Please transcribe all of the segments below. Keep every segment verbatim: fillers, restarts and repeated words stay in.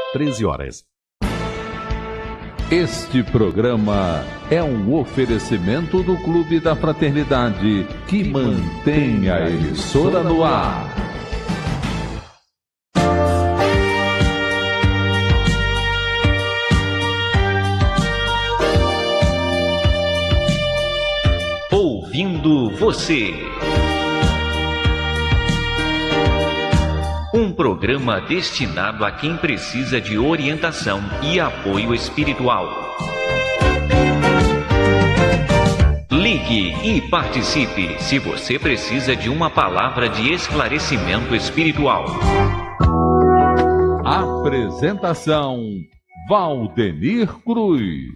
treze horas. Este programa é um oferecimento do Clube da Fraternidade, que mantém a emissora no ar. Ouvindo você. Um programa destinado a quem precisa de orientação e apoio espiritual. Ligue e participe se você precisa de uma palavra de esclarecimento espiritual. Apresentação: Valdenir Cruz.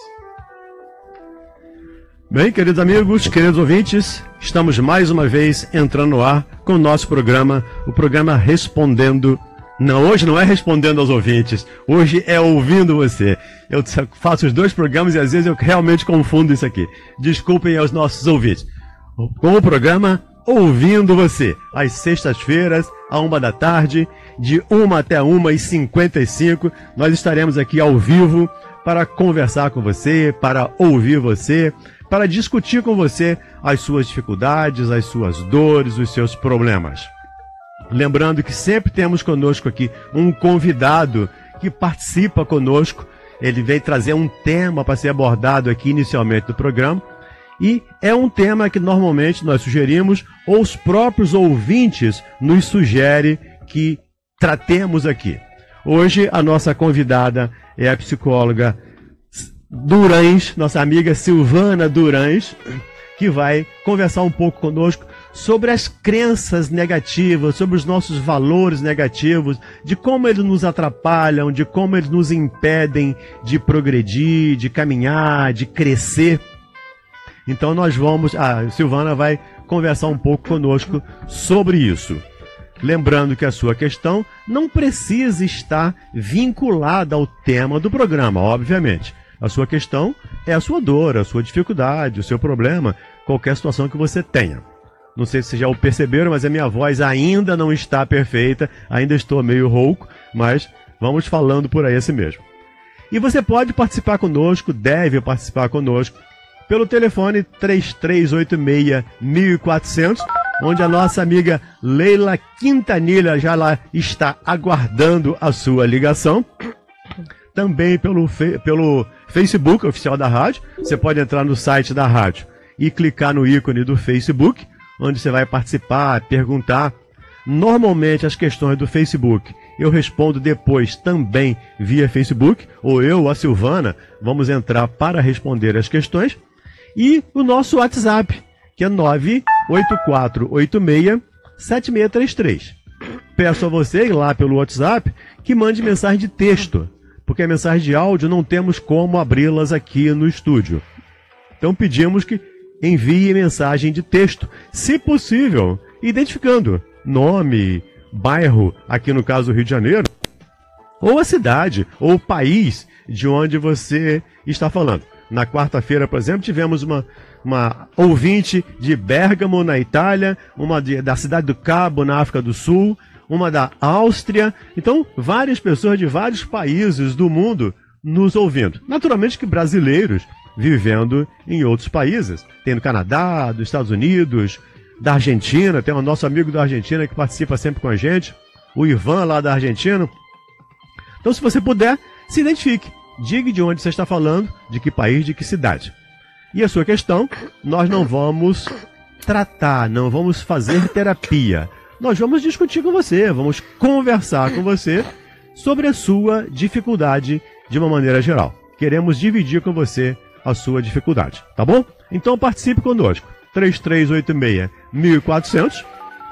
Bem, queridos amigos, queridos ouvintes, estamos mais uma vez entrando no ar com o nosso programa, o programa Respondendo. Não, hoje não é respondendo aos ouvintes, hoje é ouvindo você. Eu faço os dois programas e às vezes eu realmente confundo isso aqui. Desculpem aos nossos ouvintes. Com o programa Ouvindo Você, às sextas-feiras, à uma da tarde, de uma até uma e cinquenta e cinco, nós estaremos aqui ao vivo para conversar com você, para ouvir você, para discutir com você as suas dificuldades, as suas dores, os seus problemas. Lembrando que sempre temos conosco aqui um convidado que participa conosco. Ele vem trazer um tema para ser abordado aqui inicialmente do programa. E é um tema que normalmente nós sugerimos, ou os próprios ouvintes nos sugerem que tratemos aqui. Hoje a nossa convidada é a psicóloga Durães, nossa amiga Silvana Durães, que vai conversar um pouco conosco sobre as crenças negativas, sobre os nossos valores negativos, de como eles nos atrapalham, de como eles nos impedem de progredir, de caminhar, de crescer. Então nós vamos, a Silvana vai conversar um pouco conosco sobre isso. Lembrando que a sua questão não precisa estar vinculada ao tema do programa, obviamente. A sua questão é a sua dor, a sua dificuldade, o seu problema, qualquer situação que você tenha. Não sei se vocês já o perceberam, mas a minha voz ainda não está perfeita, ainda estou meio rouco, mas vamos falando por aí assim mesmo. E você pode participar conosco, deve participar conosco, pelo telefone três três oito seis, mil e quatrocentos, onde a nossa amiga Leila Quintanilha já lá está aguardando a sua ligação. Também pelo, fe pelo Facebook oficial da rádio. Você pode entrar no site da rádio e clicar no ícone do Facebook, onde você vai participar, perguntar. Normalmente as questões do Facebook eu respondo depois também via Facebook, ou eu ou a Silvana vamos entrar para responder as questões. E o nosso WhatsApp, que é nove oito quatro oito seis, sete seis três três. Peço a você ir lá pelo WhatsApp que mande mensagem de texto, porque a mensagem de áudio não temos como abri-las aqui no estúdio. Então pedimos que envie mensagem de texto, se possível, identificando nome, bairro, aqui no caso Rio de Janeiro, ou a cidade, ou o país de onde você está falando. Na quarta-feira, por exemplo, tivemos uma, uma ouvinte de Bérgamo, na Itália, uma de, da cidade do Cabo, na África do Sul, uma da Áustria. Então, várias pessoas de vários países do mundo nos ouvindo. Naturalmente que brasileiros vivendo em outros países. Tem no Canadá, dos Estados Unidos, da Argentina. Tem o nosso amigo da Argentina que participa sempre com a gente, o Ivan lá da Argentina. Então, se você puder, se identifique. Diga de onde você está falando, de que país, de que cidade. E a sua questão, nós não vamos tratar, não vamos fazer terapia. Nós vamos discutir com você, vamos conversar com você sobre a sua dificuldade de uma maneira geral. Queremos dividir com você a sua dificuldade, tá bom? Então participe conosco. três três oito seis, mil e quatrocentos,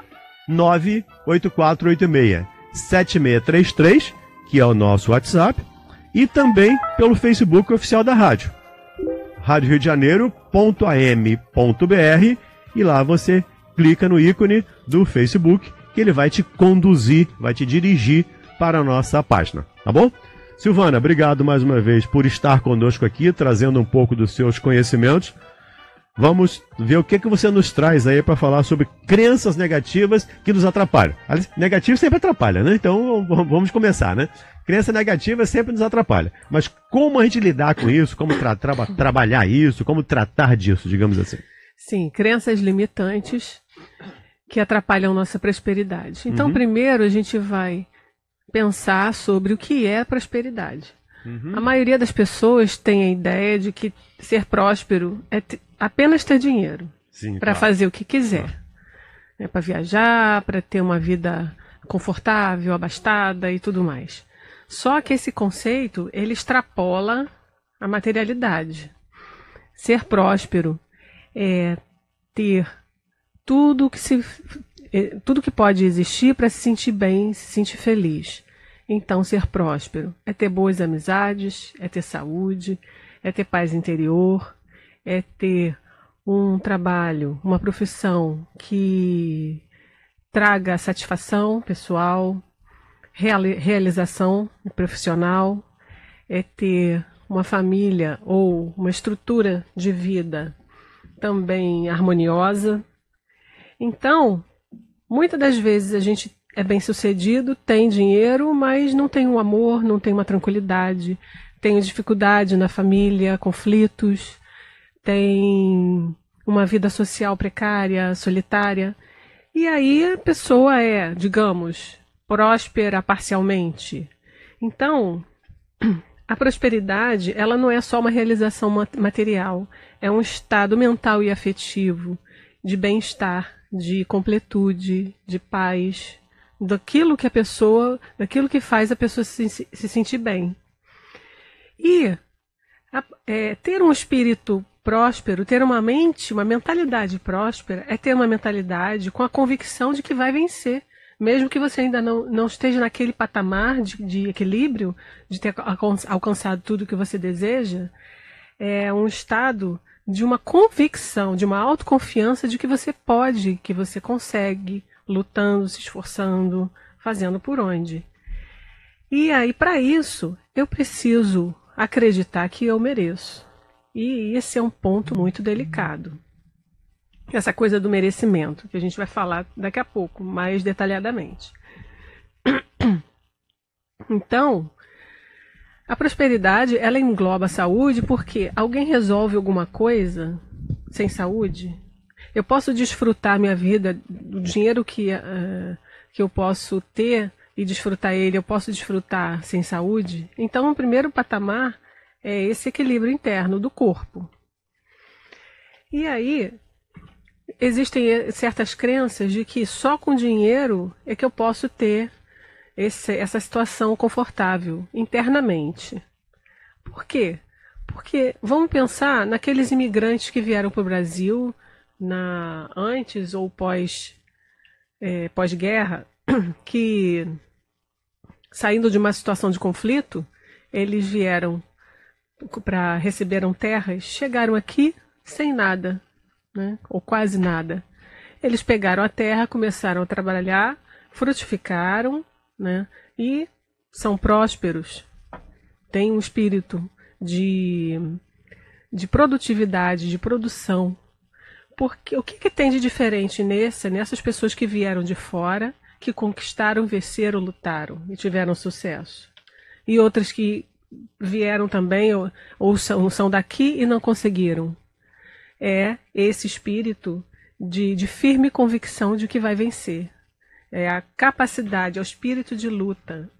nove oito quatro oito seis, sete seis três três, que é o nosso WhatsApp, e também pelo Facebook oficial da rádio, rádio rio de janeiro ponto a m ponto b r, e lá você clica no ícone do Facebook, que ele vai te conduzir, vai te dirigir para a nossa página, tá bom? Silvana, obrigado mais uma vez por estar conosco aqui, trazendo um pouco dos seus conhecimentos. vamos ver o que, que você nos traz aí para falar sobre crenças negativas que nos atrapalham. Negativo sempre atrapalha, né? Então vamos começar, né? Crença negativa sempre nos atrapalha. Mas como a gente lidar com isso, como tra tra trabalhar isso, como tratar disso, digamos assim? Sim, crenças limitantes que atrapalham nossa prosperidade. Então, uhum. primeiro a gente vai pensar sobre o que é prosperidade. Uhum. A maioria das pessoas tem a ideia de que ser próspero é apenas ter dinheiro para claro. fazer o que quiser. Claro. É para viajar, para ter uma vida confortável, abastada e tudo mais. Só que esse conceito, ele extrapola a materialidade. Ser próspero é ter tudo que, se, tudo que pode existir para se sentir bem, se sentir feliz. Então, ser próspero é ter boas amizades, é ter saúde, é ter paz interior, é ter um trabalho, uma profissão que traga satisfação pessoal, realização profissional, é ter uma família ou uma estrutura de vida também harmoniosa. Então, muitas das vezes a gente é bem sucedido, tem dinheiro, mas não tem um amor, não tem uma tranquilidade, tem dificuldade na família, conflitos, tem uma vida social precária, solitária. E aí a pessoa é, digamos, próspera parcialmente. Então, a prosperidade, ela não é só uma realização material, é um estado mental e afetivo de bem-estar, de completude, de paz, daquilo que a pessoa, daquilo que faz a pessoa se, se sentir bem. E a, é, ter um espírito próspero, ter uma mente, uma mentalidade próspera, é ter uma mentalidade com a convicção de que vai vencer. Mesmo que você ainda não, não esteja naquele patamar de, de equilíbrio, de ter alcançado tudo que você deseja, é um estado de uma convicção, de uma autoconfiança de que você pode, que você consegue, lutando, se esforçando, fazendo por onde. E aí, para isso, eu preciso acreditar que eu mereço. E esse é um ponto muito delicado. Essa coisa do merecimento, que a gente vai falar daqui a pouco, mais detalhadamente. Então, a prosperidade, ela engloba a saúde, porque alguém resolve alguma coisa sem saúde? Eu posso desfrutar minha vida, do dinheiro que, uh, que eu posso ter e desfrutar ele, eu posso desfrutar sem saúde? Então, o primeiro patamar é esse equilíbrio interno do corpo. E aí, existem certas crenças de que só com dinheiro é que eu posso ter esse, essa situação confortável internamente. Por quê? Porque vamos pensar naqueles imigrantes que vieram para o Brasil na, antes ou pós, é, pós-guerra, que saindo de uma situação de conflito, eles vieram para receberam terras, chegaram aqui sem nada, né? Ou quase nada. Eles pegaram a terra, começaram a trabalhar, frutificaram, né? E são prósperos, têm um espírito de, de produtividade, de produção. Porque o que, que tem de diferente nessa, nessas pessoas que vieram de fora, que conquistaram, venceram, lutaram e tiveram sucesso? E outras que vieram também ou, ou são, são daqui e não conseguiram? É esse espírito de, de firme convicção de que vai vencer. É a capacidade, é o espírito de luta.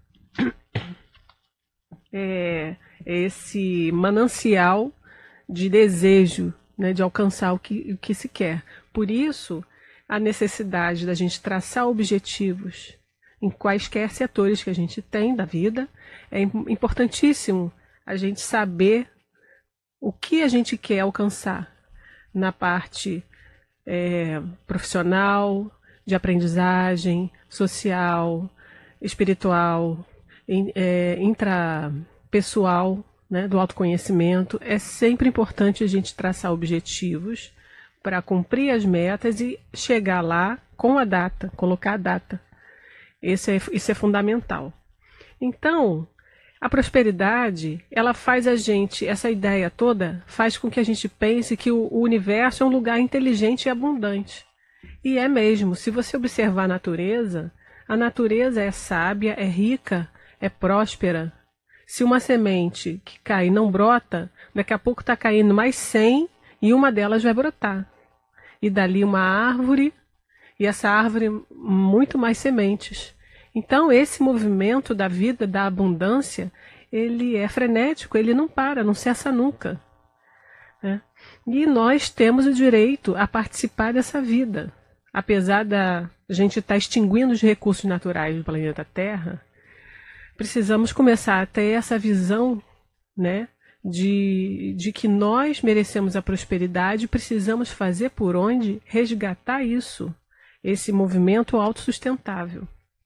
É esse manancial de desejo, né, de alcançar o que, o que se quer. Por isso, a necessidade da gente traçar objetivos em quaisquer setores que a gente tem da vida. É importantíssimo a gente saber o que a gente quer alcançar na parte é, profissional, de aprendizagem, social, espiritual, in, é, intrapessoal, né, do autoconhecimento. É sempre importante a gente traçar objetivos para cumprir as metas e chegar lá com a data, colocar a data. Esse é, isso é fundamental. Então, A prosperidade, ela faz a gente, essa ideia toda, faz com que a gente pense que o, o universo é um lugar inteligente e abundante. E é mesmo, se você observar a natureza, a natureza é sábia, é rica, é próspera. Se uma semente que cai e não brota, daqui a pouco está caindo mais cem e uma delas vai brotar. E dali uma árvore, e essa árvore muito mais sementes. Então esse movimento da vida, da abundância, ele é frenético, ele não para, não cessa nunca. Né? E nós temos o direito a participar dessa vida. Apesar da gente estar extinguindo os recursos naturais do planeta Terra, precisamos começar a ter essa visão, né, de, de que nós merecemos a prosperidade e precisamos fazer por onde resgatar isso, esse movimento autossustentável.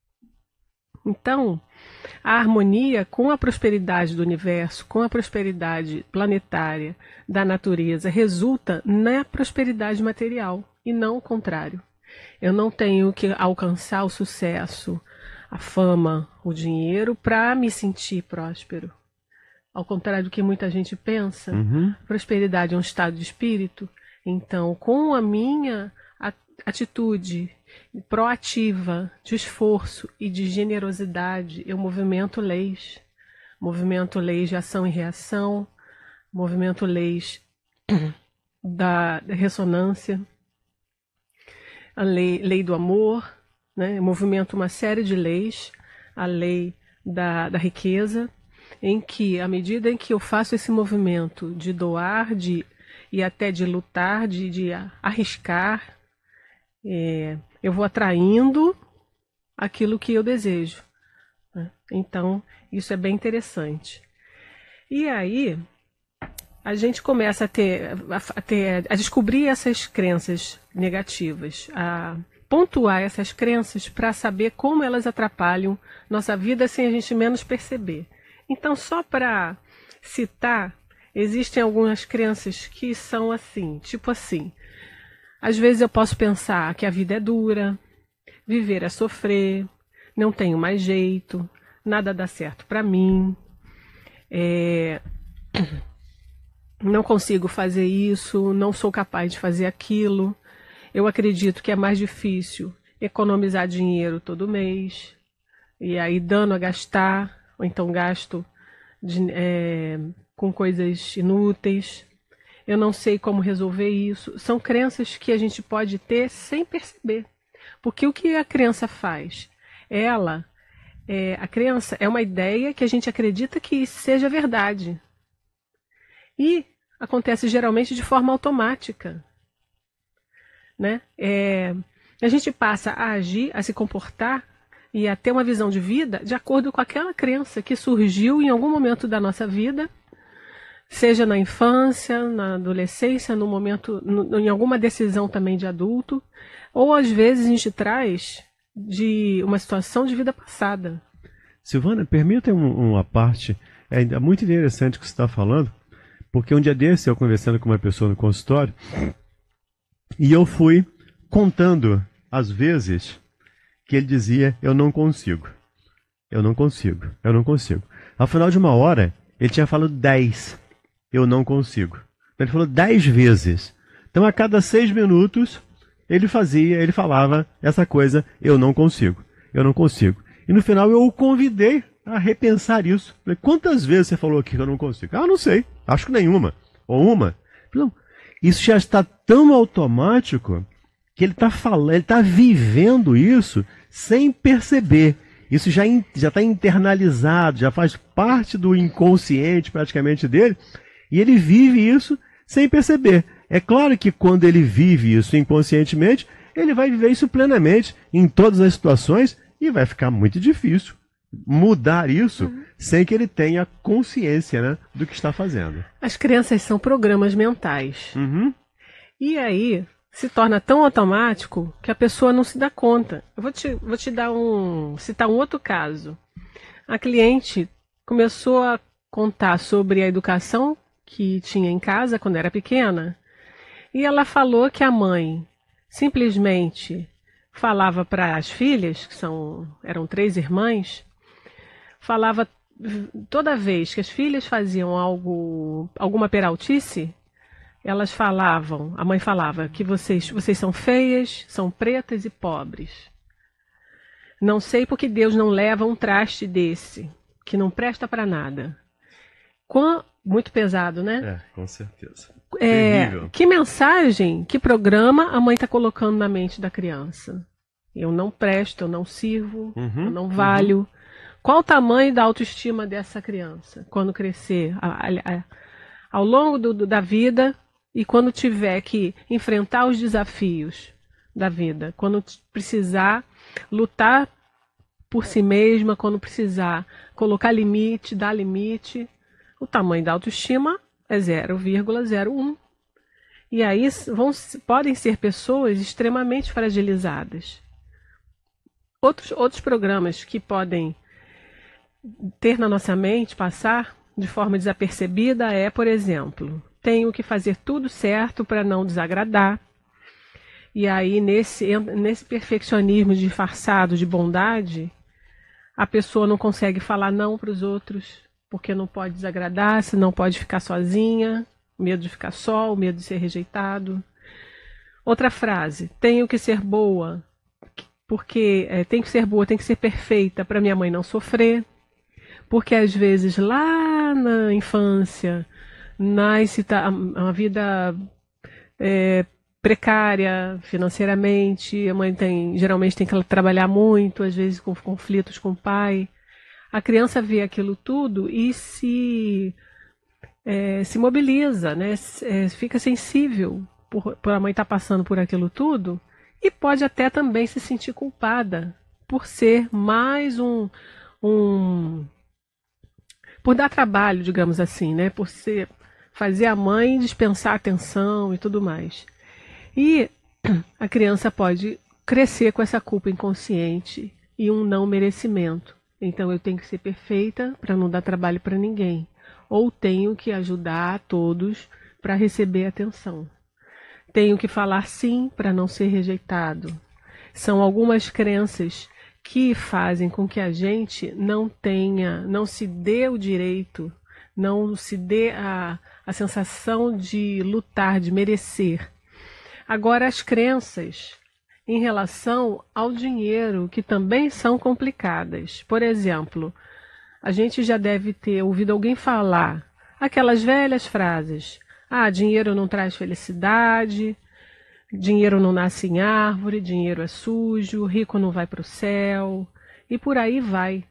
Então, a harmonia com a prosperidade do universo, com a prosperidade planetária da natureza, resulta na prosperidade material e não o contrário. Eu não tenho que alcançar o sucesso, a fama, o dinheiro para me sentir próspero. Ao contrário do que muita gente pensa, uhum. Prosperidade é um estado de espírito. Então, com a minha atitude proativa, de esforço e de generosidade, eu movimento leis. Movimento leis de ação e reação, movimento leis da ressonância, a lei, lei do amor, né? Eu movimento uma série de leis, a lei da, da riqueza, em que, à medida em que eu faço esse movimento de doar, de, e até de lutar, de, de arriscar, é, eu vou atraindo aquilo que eu desejo. Né? Então, isso é bem interessante. E aí, a gente começa a ter, a, ter, a descobrir essas crenças negativas, a pontuar essas crenças para saber como elas atrapalham nossa vida sem a gente menos perceber. Então, só para citar, existem algumas crenças que são assim, tipo assim, às vezes eu posso pensar que a vida é dura, viver é sofrer, não tenho mais jeito, nada dá certo para mim, é, não consigo fazer isso, não sou capaz de fazer aquilo, eu acredito que é mais difícil economizar dinheiro todo mês, e aí dando a gastar, ou então gasto de, é, com coisas inúteis. Eu não sei como resolver isso. São crenças que a gente pode ter sem perceber. Porque o que a crença faz? Ela, é, a crença é uma ideia que a gente acredita que seja verdade. E acontece geralmente de forma automática. Né? É, a gente passa a agir, a se comportar e a ter uma visão de vida de acordo com aquela crença que surgiu em algum momento da nossa vida, seja na infância, na adolescência, no momento, no, em alguma decisão também de adulto, ou às vezes a gente traz de uma situação de vida passada. Silvana, permita uma parte, é muito interessante o que você está falando, porque um dia desse eu conversando com uma pessoa no consultório, e eu fui contando as vezes que ele dizia, eu não consigo, eu não consigo, eu não consigo. Ao final de uma hora, ele tinha falado dez, eu não consigo. Ele falou dez vezes. Então, a cada seis minutos, ele fazia, ele falava essa coisa, eu não consigo, eu não consigo. E no final, eu o convidei a repensar isso. Falei, quantas vezes você falou aqui que eu não consigo? Ah, não sei, acho que nenhuma, ou uma. Não, isso já está tão automático que ele está falando, ele está vivendo isso sem perceber. Isso já já está internalizado, já faz parte do inconsciente praticamente dele, e ele vive isso sem perceber. É claro que quando ele vive isso inconscientemente, ele vai viver isso plenamente em todas as situações e vai ficar muito difícil mudar isso uhum. sem que ele tenha consciência, né, do que está fazendo. As crenças são programas mentais. Uhum. E aí se torna tão automático que a pessoa não se dá conta. Eu vou te, vou te dar um, citar um outro caso. A cliente começou a contar sobre a educação que tinha em casa quando era pequena, e ela falou que a mãe simplesmente falava para as filhas, que são, eram três irmãs, falava toda vez que as filhas faziam algo, alguma peraltice, elas falavam, a mãe falava que vocês, vocês são feias, são pretas e pobres. Não sei porque Deus não leva um traste desse, que não presta para nada. Com, muito pesado, né? É, com certeza. É, que mensagem, que programa a mãe está colocando na mente da criança? Eu não presto, eu não sirvo, Uhum, eu não valho. Uhum. Qual o tamanho da autoestima dessa criança quando crescer? A, a, a, ao longo do, do, da vida e quando tiver que enfrentar os desafios da vida, quando precisar lutar por si mesma, quando precisar colocar limite, dar limite, o tamanho da autoestima é zero vírgula zero um. E aí vão, podem ser pessoas extremamente fragilizadas. Outros, outros programas que podem ter na nossa mente, passar de forma desapercebida é, por exemplo, tenho que fazer tudo certo para não desagradar. E aí, nesse, nesse perfeccionismo disfarçado de bondade, a pessoa não consegue falar não para os outros, porque não pode desagradar, se não pode ficar sozinha, medo de ficar só, o medo de ser rejeitado. Outra frase, tenho que ser boa, porque é, tem que ser boa, tem que ser perfeita para minha mãe não sofrer, porque às vezes lá na infância nasce uma vida é, precária financeiramente, a mãe tem, geralmente tem que trabalhar muito, às vezes com conflitos com o pai. A criança vê aquilo tudo e se, é, se mobiliza, né? É, fica sensível por, por a mãe estar passando por aquilo tudo e pode até também se sentir culpada por ser mais um, um por dar trabalho, digamos assim, né? Por ser, fazer a mãe dispensar atenção e tudo mais. E a criança pode crescer com essa culpa inconsciente e um não merecimento. Então eu tenho que ser perfeita para não dar trabalho para ninguém. Ou tenho que ajudar a todos para receber atenção. Tenho que falar sim para não ser rejeitado. São algumas crenças que fazem com que a gente não tenha, não se dê o direito, não se dê a, a sensação de lutar, de merecer. Agora, as crenças em relação ao dinheiro, que também são complicadas. Por exemplo, a gente já deve ter ouvido alguém falar aquelas velhas frases: ah, dinheiro não traz felicidade, dinheiro não nasce em árvore, dinheiro é sujo, rico não vai para o céu, e por aí vai.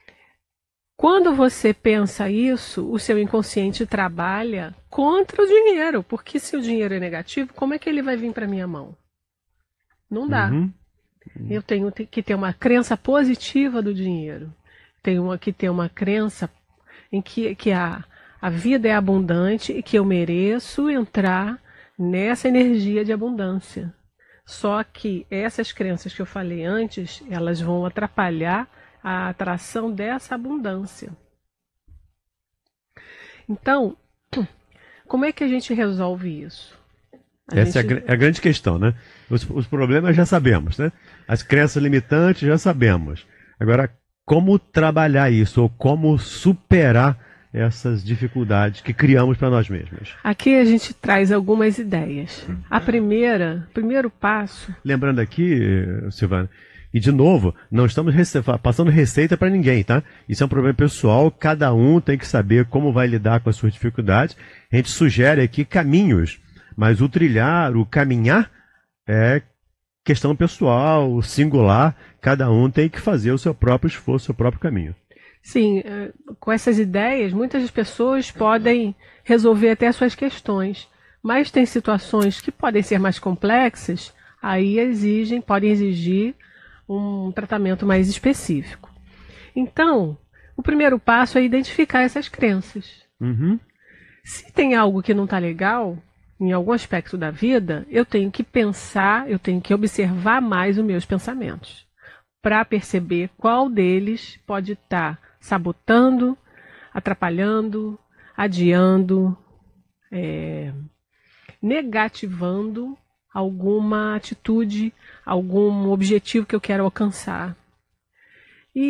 Quando você pensa isso, o seu inconsciente trabalha contra o dinheiro, porque se o dinheiro é negativo, como é que ele vai vir para minha mão? Não dá. Uhum. Eu tenho que ter uma crença positiva do dinheiro. Tenho que ter uma crença em que, que a, a vida é abundante e que eu mereço entrar nessa energia de abundância. Só que essas crenças que eu falei antes, elas vão atrapalhar a atração dessa abundância. Então, como é que a gente resolve isso? A Essa gente... é a, a grande questão, né? Os, os problemas já sabemos, né? As crenças limitantes já sabemos. Agora, como trabalhar isso ou como superar essas dificuldades que criamos para nós mesmos? Aqui a gente traz algumas ideias. A primeira, primeiro passo... Lembrando aqui, Silvana, e de novo, não estamos rece- passando receita para ninguém, tá? Isso é um problema pessoal, cada um tem que saber como vai lidar com as suas dificuldades. A gente sugere aqui caminhos, mas o trilhar, o caminhar é questão pessoal, singular, cada um tem que fazer o seu próprio esforço, o seu próprio caminho. Sim, com essas ideias, muitas pessoas podem resolver até as suas questões, mas tem situações que podem ser mais complexas, aí exigem, podem exigir um tratamento mais específico. Então, o primeiro passo é identificar essas crenças. Uhum. Se tem algo que não está legal, em algum aspecto da vida, eu tenho que pensar, eu tenho que observar mais os meus pensamentos, para perceber qual deles pode estar tá sabotando, atrapalhando, adiando, é, negativando alguma atitude, algum objetivo que eu quero alcançar. E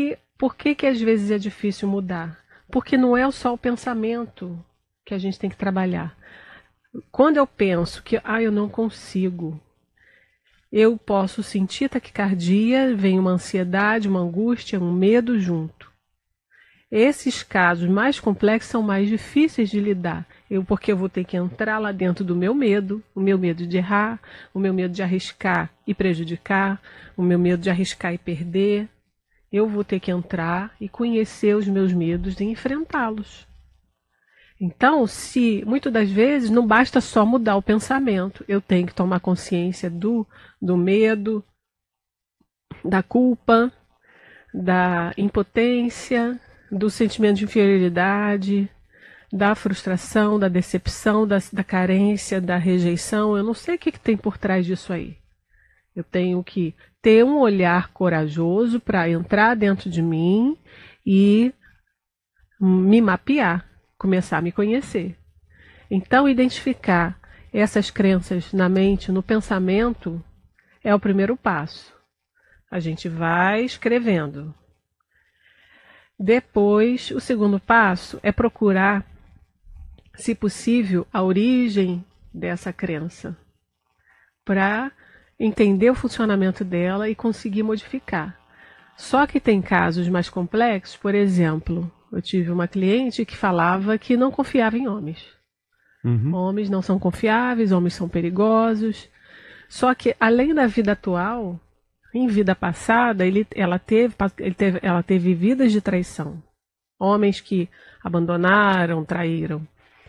Por que que às vezes é difícil mudar? Porque não é só o pensamento que a gente tem que trabalhar. Quando eu penso que ah, eu não consigo, eu posso sentir taquicardia, vem uma ansiedade, uma angústia, um medo junto. Esses casos mais complexos são mais difíceis de lidar, eu, porque eu vou ter que entrar lá dentro do meu medo, o meu medo de errar, o meu medo de arriscar e prejudicar, o meu medo de arriscar e perder. Eu vou ter que entrar e conhecer os meus medos e enfrentá-los. Então, se muitas das vezes não basta só mudar o pensamento, eu tenho que tomar consciência do, do medo, da culpa, da impotência, do sentimento de inferioridade, da frustração, da decepção, da, da carência, da rejeição. Eu não sei o que, que tem por trás disso aí. Eu tenho que ter um olhar corajoso para entrar dentro de mim e me mapear, começar a me conhecer. Então, identificar essas crenças na mente, no pensamento, é o primeiro passo. A gente vai escrevendo. Depois, o segundo passo é procurar, se possível, a origem dessa crença, para entender o funcionamento dela e conseguir modificar. Só que tem casos mais complexos, por exemplo, eu tive uma cliente que falava que não confiava em homens. Uhum. Homens não são confiáveis, homens são perigosos. Só que, além da vida atual, em vida passada, ele, ela, teve, ele teve, ela teve vidas de traição. Homens que abandonaram, traíram.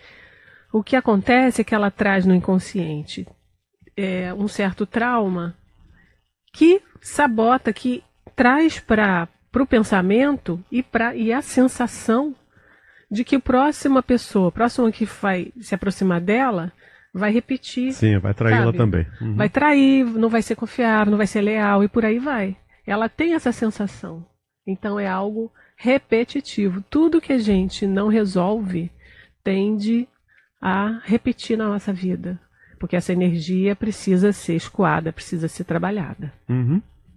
O que acontece é que ela traz no inconsciente é, um certo trauma que sabota, que traz para o pensamento e, pra, e a sensação de que a próxima pessoa, a próxima que vai se aproximar dela, vai repetir. Sim, vai traí-la também. Uhum. Vai trair, não vai ser confiável, não vai ser leal e por aí vai. Ela tem essa sensação. Então é algo repetitivo. Tudo que a gente não resolve tende a repetir na nossa vida. Porque essa energia precisa ser escoada, precisa ser trabalhada. Uhum.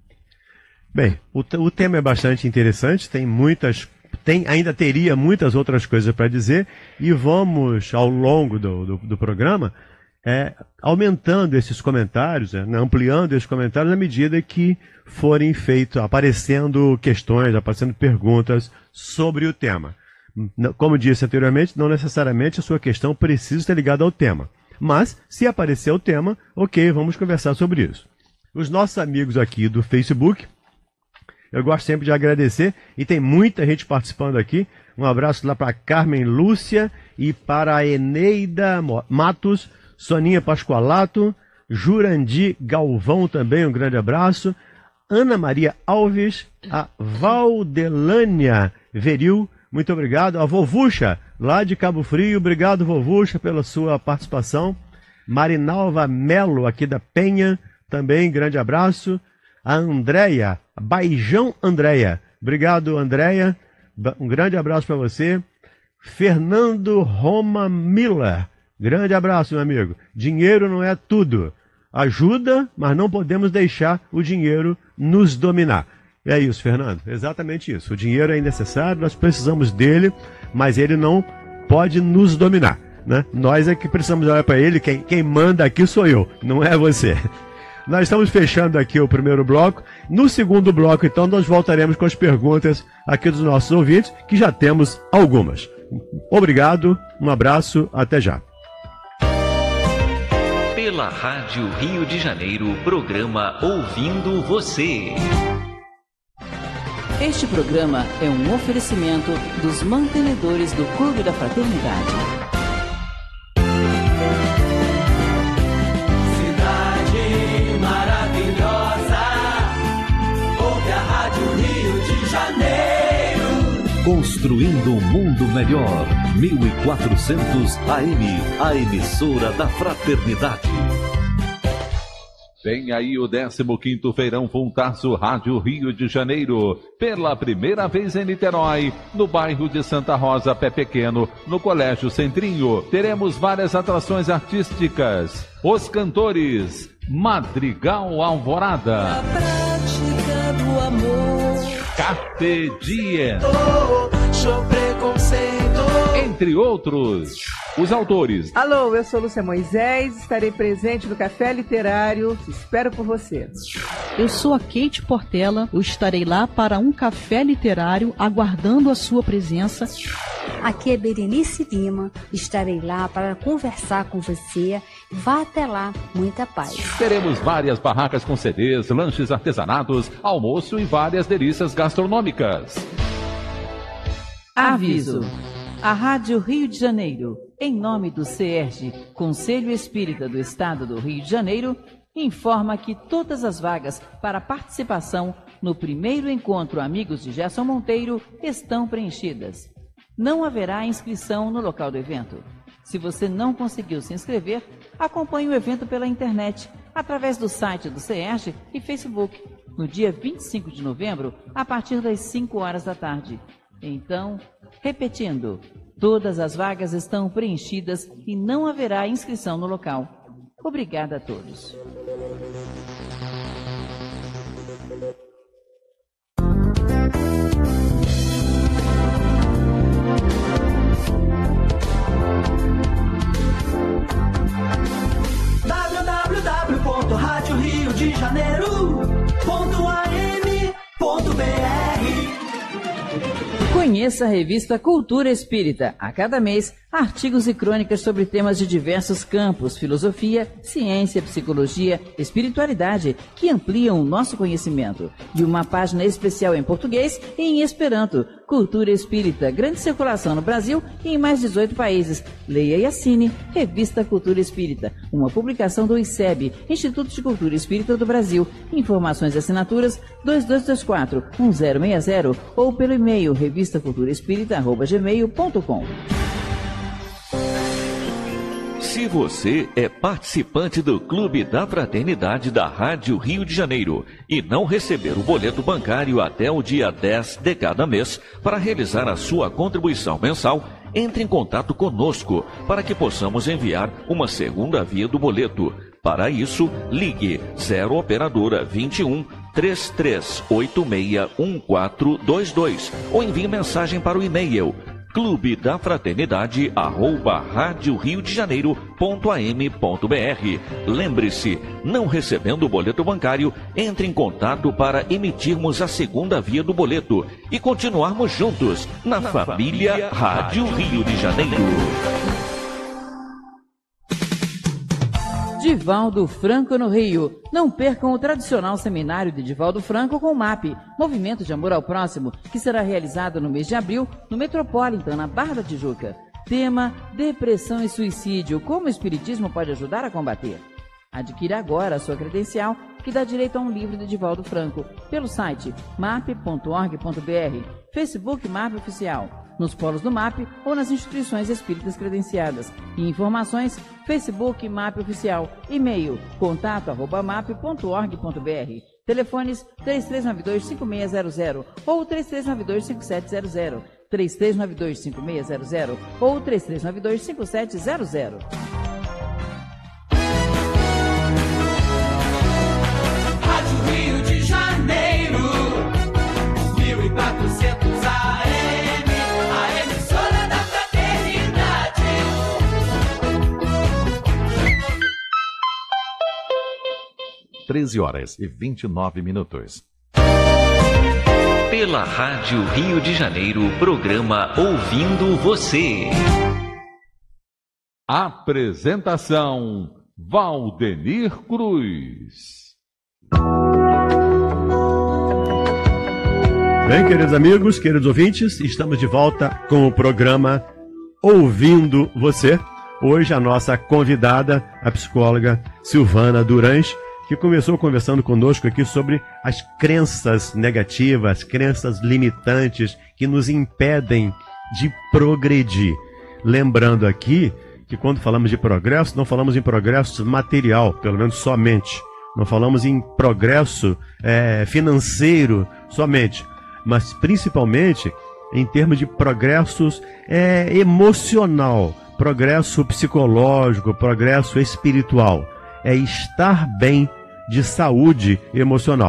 Bem, o, o tema é bastante interessante, tem muitas... Tem, ainda teria muitas outras coisas para dizer e vamos, ao longo do, do, do programa, é, aumentando esses comentários, é, ampliando esses comentários à medida que forem feitos, aparecendo questões, aparecendo perguntas sobre o tema. Como disse anteriormente, não necessariamente a sua questão precisa estar ligada ao tema. Mas, se aparecer o tema, ok, vamos conversar sobre isso. Os nossos amigos aqui do Facebook, eu gosto sempre de agradecer, e tem muita gente participando aqui. Um abraço lá para Carmen Lúcia e para a Eneida Matos, Soninha Pascoalato, Jurandi Galvão também, um grande abraço. Ana Maria Alves, a Valdelânia Veril, muito obrigado. A Vovucha, lá de Cabo Frio, obrigado Vovucha pela sua participação. Marinalva Melo, aqui da Penha, também grande abraço. A Andréia, Baijão Andréia. Obrigado, Andréia. Um grande abraço para você. Fernando Roma Miller. Grande abraço, meu amigo. Dinheiro não é tudo. Ajuda, mas não podemos deixar o dinheiro nos dominar. É isso, Fernando. Exatamente isso. O dinheiro é necessário, nós precisamos dele, mas ele não pode nos dominar, né? Nós é que precisamos olhar para ele. Quem, quem manda aqui sou eu, não é você. Nós estamos fechando aqui o primeiro bloco. No segundo bloco, então, nós voltaremos com as perguntas aqui dos nossos ouvintes, que já temos algumas. Obrigado, um abraço, até já. Pela Rádio Rio de Janeiro, programa Ouvindo Você. Este programa é um oferecimento dos mantenedores do Clube da Fraternidade. Construindo um mundo melhor. mil e quatrocentos A M, a emissora da Fraternidade. Vem aí o décimo quinto Feirão Funtaço Rádio Rio de Janeiro. Pela primeira vez em Niterói, no bairro de Santa Rosa, Pé Pequeno, no Colégio Centrinho. Teremos várias atrações artísticas. Os cantores Madrigal Alvorada. A prática do amor. Carpe Diem, entre outros. Os autores. Alô, eu sou Lúcia Moisés, estarei presente no Café Literário, espero por você. Eu sou a Kate Portela, eu estarei lá para um café literário, aguardando a sua presença. Aqui é Berenice Lima, estarei lá para conversar com você. Vá até lá, muita paz. Teremos várias barracas com C Ds, lanches artesanados, almoço e várias delícias gastronômicas. Aviso. A Rádio Rio de Janeiro, em nome do C E R G, Conselho Espírita do Estado do Rio de Janeiro, informa que todas as vagas para participação no primeiro encontro Amigos de Gerson Monteiro estão preenchidas. Não haverá inscrição no local do evento. Se você não conseguiu se inscrever, acompanhe o evento pela internet, através do site do C E R G e Facebook, no dia vinte e cinco de novembro, a partir das cinco horas da tarde. Então, repetindo, todas as vagas estão preenchidas e não haverá inscrição no local. Obrigada a todos. w w w ponto rádio rio de janeiro ponto a m ponto b r. Conheça a revista Cultura Espírita. A cada mês, artigos e crônicas sobre temas de diversos campos, filosofia, ciência, psicologia, espiritualidade, que ampliam o nosso conhecimento. E uma página especial em português e em esperanto. Cultura Espírita, grande circulação no Brasil e em mais dezoito países. Leia e assine Revista Cultura Espírita, uma publicação do I C E B, Instituto de Cultura Espírita do Brasil. Informações e assinaturas dois dois dois quatro, um zero seis zero ou pelo e-mail revista cultura espírita arroba gmail ponto com. Se você é participante do Clube da Fraternidade da Rádio Rio de Janeiro e não receber o boleto bancário até o dia dez de cada mês para realizar a sua contribuição mensal, entre em contato conosco para que possamos enviar uma segunda via do boleto. Para isso, ligue zero operadora vinte e um, três três oito seis, um quatro dois dois ou envie mensagem para o e-mail clube da fraternidade arroba rádio rio de janeiro ponto a m ponto b r. Lembre-se, não recebendo o boleto bancário, entre em contato para emitirmos a segunda via do boleto e continuarmos juntos na, na família, família Rádio Rio de Janeiro. Divaldo Franco no Rio. Não percam o tradicional seminário de Divaldo Franco com o M A P, Movimento de Amor ao Próximo, que será realizado no mês de abril no Metropolitan, na Barra da Tijuca. Tema: Depressão e Suicídio, como o Espiritismo pode ajudar a combater. Adquira agora a sua credencial, que dá direito a um livro de Divaldo Franco, pelo site map ponto org ponto b r, Facebook M A P Oficial, nos polos do M A P ou nas instituições espíritas credenciadas. E informações, Facebook M A P Oficial, e-mail contato arroba map ponto org ponto b r, telefones três três nove dois cinco seis zero zero ou três três nove dois cinco sete zero zero, três três nove dois cinco seis zero zero ou três três nove dois cinco sete zero zero. Rádio Rio de Janeiro, mil e quatrocentos A M, a emissora da fraternidade. treze horas e vinte e nove minutos. Pela Rádio Rio de Janeiro, programa Ouvindo Você. Apresentação: Valdenir Cruz. Bem, queridos amigos, queridos ouvintes, estamos de volta com o programa Ouvindo Você. Hoje a nossa convidada, a psicóloga Silvana Durães, que começou conversando conosco aqui sobre as crenças negativas, crenças limitantes que nos impedem de progredir. Lembrando aqui que quando falamos de progresso, não falamos em progresso material, pelo menos somente. Não falamos em progresso é, financeiro somente, mas principalmente em termos de progressos é, emocional, progresso psicológico, progresso espiritual. É estar bem de saúde emocional.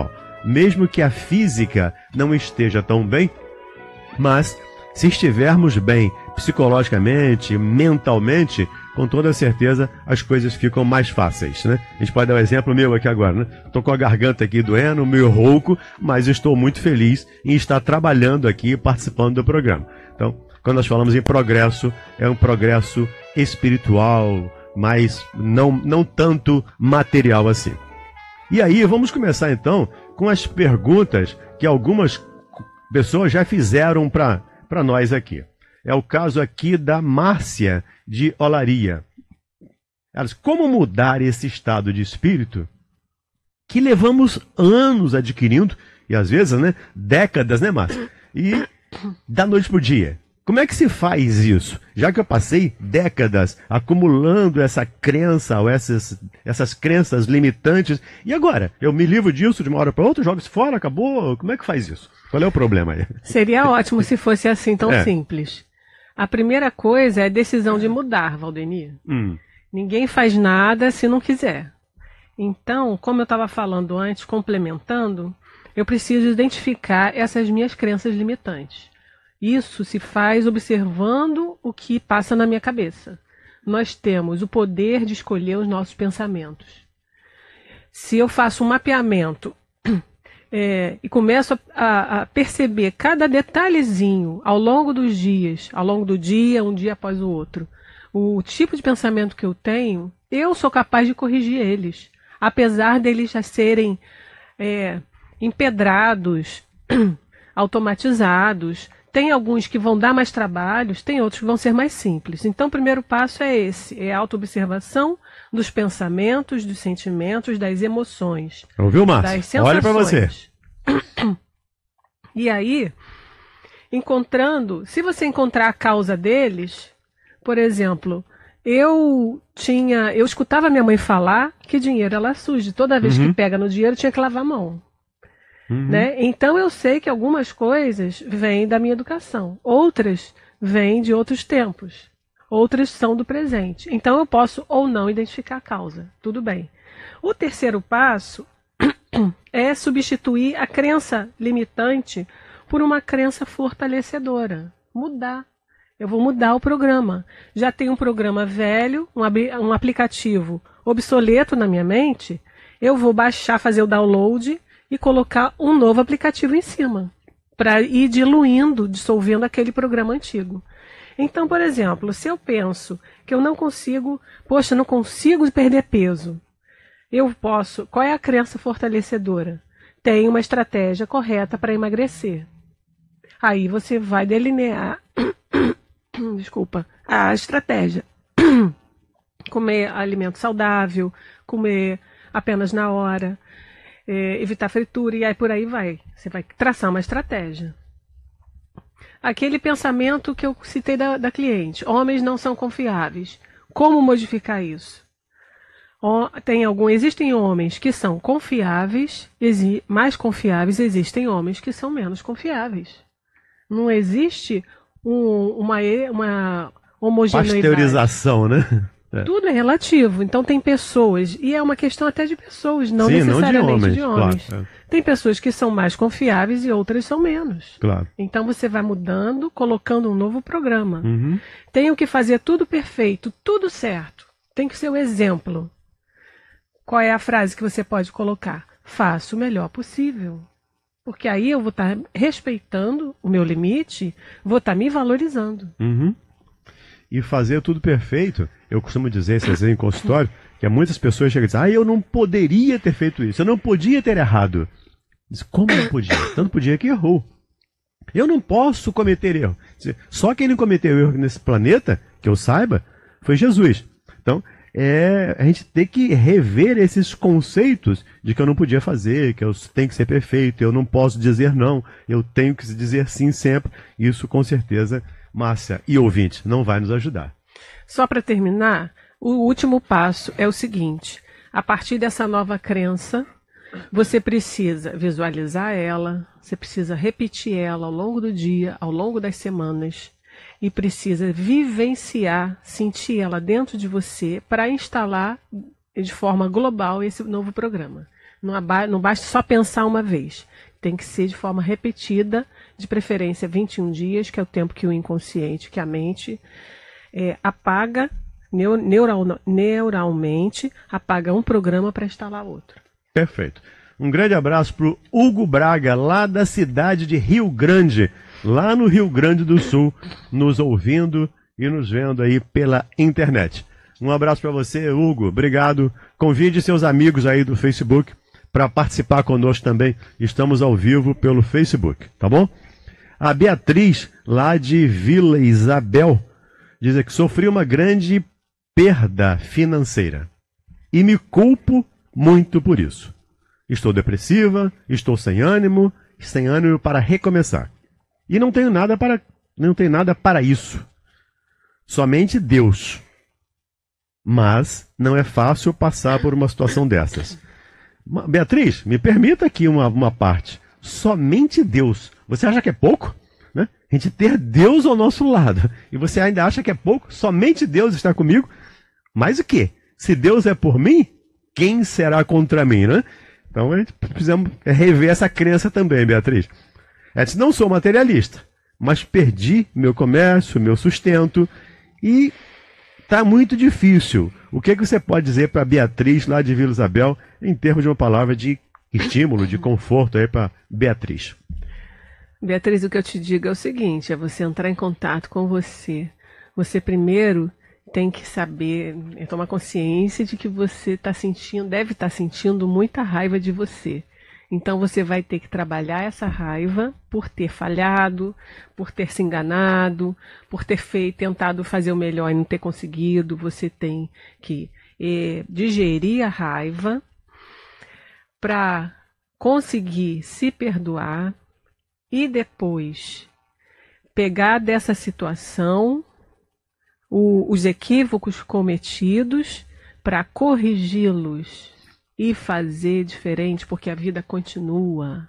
mesmo que a física não esteja tão bem, mas se estivermos bem psicologicamente, mentalmente, com toda certeza as coisas ficam mais fáceis, né? A gente pode dar um exemplo meu aqui agora, né? Estou com a garganta aqui doendo, meio rouco, mas estou muito feliz em estar trabalhando aqui e participando do programa. Então, quando nós falamos em progresso, é um progresso espiritual, mas não, não tanto material assim. E aí, vamos começar então com as perguntas que algumas pessoas já fizeram para para nós aqui. É o caso aqui da Márcia de Olaria. Elas, como mudar esse estado de espírito que levamos anos adquirindo, e às vezes, né, décadas, né, Márcia? E da noite para o dia. Como é que se faz isso? Já que eu passei décadas acumulando essa crença, ou essas, essas crenças limitantes, e agora? Eu me livro disso de uma hora para outra, jogo isso fora, acabou? Como é que faz isso? Qual é o problema aí? Seria ótimo se fosse assim tão é. simples. A primeira coisa é a decisão de mudar, Valdemir. Hum. Ninguém faz nada se não quiser. Então, como eu estava falando antes, complementando, eu preciso identificar essas minhas crenças limitantes. Isso se faz observando o que passa na minha cabeça. Nós temos o poder de escolher os nossos pensamentos. Se eu faço um mapeamento é, e começo a, a, a perceber cada detalhezinho ao longo dos dias, ao longo do dia, um dia após o outro, o tipo de pensamento que eu tenho, eu sou capaz de corrigir eles, apesar deles já serem é, empedrados, automatizados. Tem alguns que vão dar mais trabalhos, tem outros que vão ser mais simples. Então, o primeiro passo é esse, é a autoobservação dos pensamentos, dos sentimentos, das emoções. Ouviu, Márcia? Olha para você. E aí, encontrando, se você encontrar a causa deles, por exemplo, eu tinha, eu escutava minha mãe falar que dinheiro ela suja. Toda vez uhum. que pega no dinheiro, tinha que lavar a mão. Uhum. Né? Então eu sei que algumas coisas vêm da minha educação, outras vêm de outros tempos, outras são do presente. Então eu posso ou não identificar a causa, tudo bem. O terceiro passo é substituir a crença limitante por uma crença fortalecedora, mudar. Eu vou mudar o programa. Já tem um programa velho, um, um aplicativo obsoleto na minha mente, eu vou baixar, fazer o download e colocar um novo aplicativo em cima, para ir diluindo, dissolvendo aquele programa antigo. Então, por exemplo, se eu penso que eu não consigo, poxa, não consigo perder peso, eu posso, qual é a crença fortalecedora? Tem uma estratégia correta para emagrecer. Aí você vai delinear, desculpa, a estratégia. Comer alimento saudável, comer apenas na hora, É, evitar fritura, e aí por aí vai. Você vai traçar uma estratégia. Aquele pensamento que eu citei da, da cliente, homens não são confiáveis. Como modificar isso? O, tem algum, existem homens que são confiáveis, exi, mais confiáveis, existem homens que são menos confiáveis. Não existe um, uma, uma homogeneidade. Pasteurização, né? É. Tudo é relativo, então tem pessoas, e é uma questão até de pessoas, não Sim, necessariamente não de homens. De homens. Claro, é. Tem pessoas que são mais confiáveis e outras são menos. Claro. Então você vai mudando, colocando um novo programa. Uhum. Tenho que fazer tudo perfeito, tudo certo. Tem que ser o exemplo. Qual é a frase que você pode colocar? Faço o melhor possível. Porque aí eu vou estar respeitando o meu limite, vou estar me valorizando. Uhum. E fazer tudo perfeito, eu costumo dizer, se em consultório, que muitas pessoas chegam e dizem, ah, eu não poderia ter feito isso, eu não podia ter errado. Diz, como não podia? Tanto podia que errou. Eu não posso cometer erro. Só quem não cometeu erro nesse planeta, que eu saiba, foi Jesus. Então, é, a gente tem que rever esses conceitos de que eu não podia fazer, que eu tenho que ser perfeito, eu não posso dizer não, eu tenho que dizer sim sempre. Isso, com certeza, Márcia e ouvintes, não vai nos ajudar. Só para terminar, o último passo é o seguinte: a partir dessa nova crença, você precisa visualizar ela, você precisa repetir ela ao longo do dia, ao longo das semanas, e precisa vivenciar, sentir ela dentro de você para instalar de forma global esse novo programa. Não, aba- não basta só pensar uma vez. Tem que ser de forma repetida, de preferência vinte e um dias, que é o tempo que o inconsciente, que a mente é, apaga, neu- neural- neuralmente, apaga um programa para instalar outro. Perfeito. Um grande abraço para o Hugo Braga, lá da cidade de Rio Grande, lá no Rio Grande do Sul, nos ouvindo e nos vendo aí pela internet. Um abraço para você, Hugo. Obrigado. Convide seus amigos aí do Facebook para participar conosco também. Estamos ao vivo pelo Facebook, tá bom? A Beatriz, lá de Vila Isabel, diz que sofri uma grande perda financeira e me culpo muito por isso. Estou depressiva, estou sem ânimo, sem ânimo para recomeçar. E não tenho nada para, não tenho nada para isso. Somente Deus. Mas não é fácil passar por uma situação dessas. Beatriz, me permita aqui uma, uma parte. Somente Deus. Você acha que é pouco? Né? A gente ter Deus ao nosso lado. E você ainda acha que é pouco? Somente Deus está comigo? Mas o quê? Se Deus é por mim, quem será contra mim, né? Então a gente precisamos rever essa crença também, Beatriz. Ela disse, não sou materialista, mas perdi meu comércio, meu sustento e está muito difícil. O que, que você pode dizer para Beatriz, lá de Vila Isabel, em termos de uma palavra de estímulo, de conforto aí para Beatriz? Beatriz, o que eu te digo é o seguinte, é você entrar em contato com você. Você primeiro tem que saber, é tomar consciência de que você está sentindo, deve estar sentindo muita raiva de você. Então você vai ter que trabalhar essa raiva por ter falhado, por ter se enganado, por ter feito, tentado fazer o melhor e não ter conseguido. Você tem que eh, digerir a raiva para conseguir se perdoar e depois pegar dessa situação O, os equívocos cometidos para corrigi-los e fazer diferente, porque a vida continua.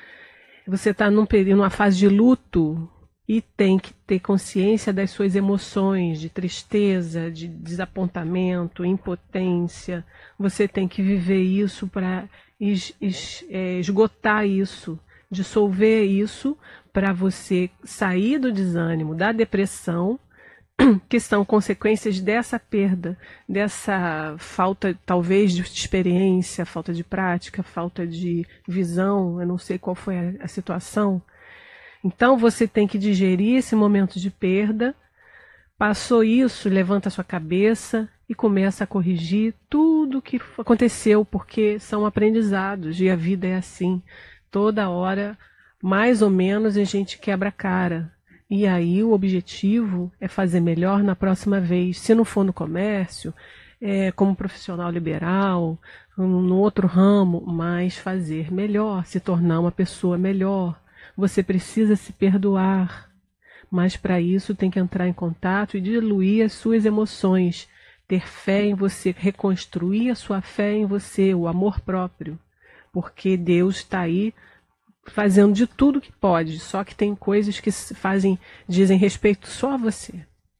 Você está num período, numa fase de luto e tem que ter consciência das suas emoções, de tristeza, de desapontamento, impotência. Você tem que viver isso para es, es, é, esgotar isso, dissolver isso, para você sair do desânimo, da depressão, que são consequências dessa perda, dessa falta, talvez, de experiência, falta de prática, falta de visão, eu não sei qual foi a, a situação. Então, você tem que digerir esse momento de perda, passou isso, levanta a sua cabeça e começa a corrigir tudo o que aconteceu, porque são aprendizados, e a vida é assim. Toda hora, mais ou menos, a gente quebra a cara. E aí o objetivo é fazer melhor na próxima vez. Se não for no comércio, é, como profissional liberal, no outro ramo, mas fazer melhor, se tornar uma pessoa melhor. Você precisa se perdoar, mas para isso tem que entrar em contato e diluir as suas emoções, ter fé em você, reconstruir a sua fé em você, o amor próprio, porque Deus está aí fazendo de tudo que pode, só que tem coisas que fazem, dizem respeito só a você.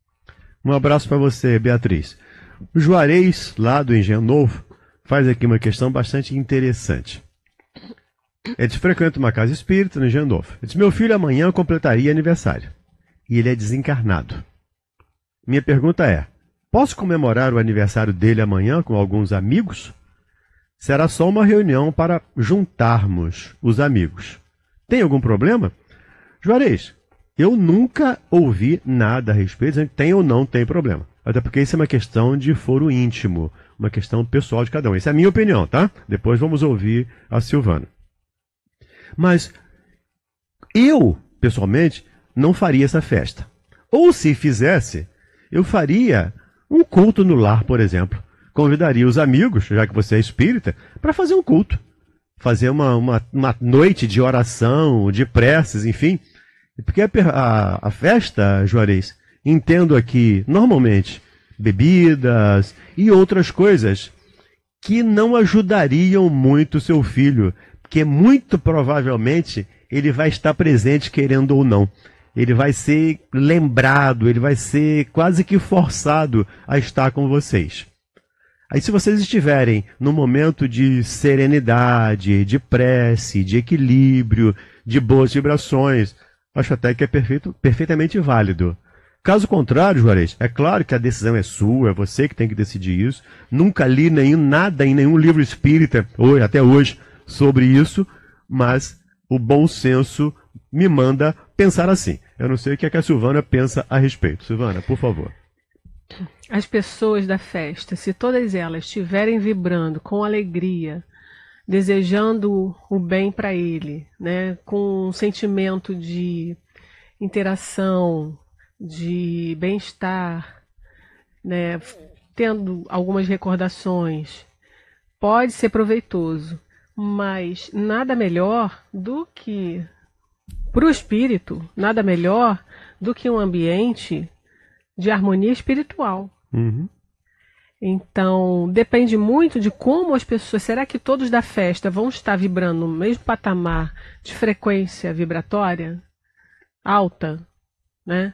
Um abraço para você, Beatriz. O Juarez, lá do Engenho Novo, faz aqui uma questão bastante interessante. Ele diz, frequenta uma casa espírita no Engenho Novo. Ele diz, meu filho amanhã completaria aniversário e ele é desencarnado. Minha pergunta é, posso comemorar o aniversário dele amanhã com alguns amigos? Será só uma reunião para juntarmos os amigos. Tem algum problema? Juarez, eu nunca ouvi nada a respeito, dizendo que tem ou não tem problema. Até porque isso é uma questão de foro íntimo, uma questão pessoal de cada um. Essa é a minha opinião, tá? Depois vamos ouvir a Silvana. Mas eu, pessoalmente, não faria essa festa. Ou se fizesse, eu faria um culto no lar, por exemplo. Convidaria os amigos, já que você é espírita, para fazer um culto. Fazer uma, uma, uma noite de oração, de preces, enfim. Porque a, a, a festa, Juarez, entendo aqui, normalmente, bebidas e outras coisas que não ajudariam muito o seu filho, porque muito provavelmente ele vai estar presente querendo ou não. Ele vai ser lembrado, ele vai ser quase que forçado a estar com vocês. Aí se vocês estiverem num momento de serenidade, de prece, de equilíbrio, de boas vibrações, acho até que é perfeito, perfeitamente válido. Caso contrário, Juarez, é claro que a decisão é sua, é você que tem que decidir isso. Nunca li nenhum, nada em nenhum livro espírita, ou até hoje, sobre isso, mas o bom senso me manda pensar assim. Eu não sei o que, é que a Silvana pensa a respeito. Silvana, por favor. As pessoas da festa, se todas elas estiverem vibrando com alegria, desejando o bem para ele, né, com um sentimento de interação, de bem-estar, né, tendo algumas recordações, pode ser proveitoso, mas nada melhor do que, para o espírito, nada melhor do que um ambiente de harmonia espiritual. Uhum. Então, depende muito de como as pessoas... Será que todos da festa vão estar vibrando no mesmo patamar de frequência vibratória alta, né?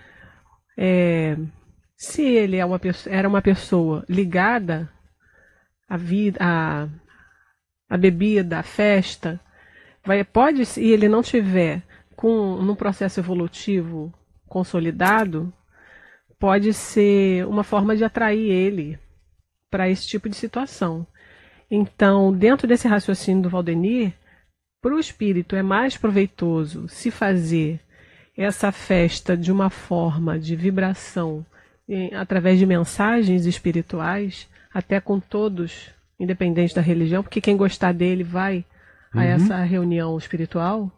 É, se ele é uma pessoa, era uma pessoa ligada à vida, à, à bebida, à festa, vai, pode, se ele não tiver com num processo evolutivo consolidado, pode ser uma forma de atrair ele para esse tipo de situação. Então, dentro desse raciocínio do Valdenir, para o espírito é mais proveitoso se fazer essa festa de uma forma de vibração, em, através de mensagens espirituais, até com todos, independente da religião, porque quem gostar dele vai a uhum. essa reunião espiritual,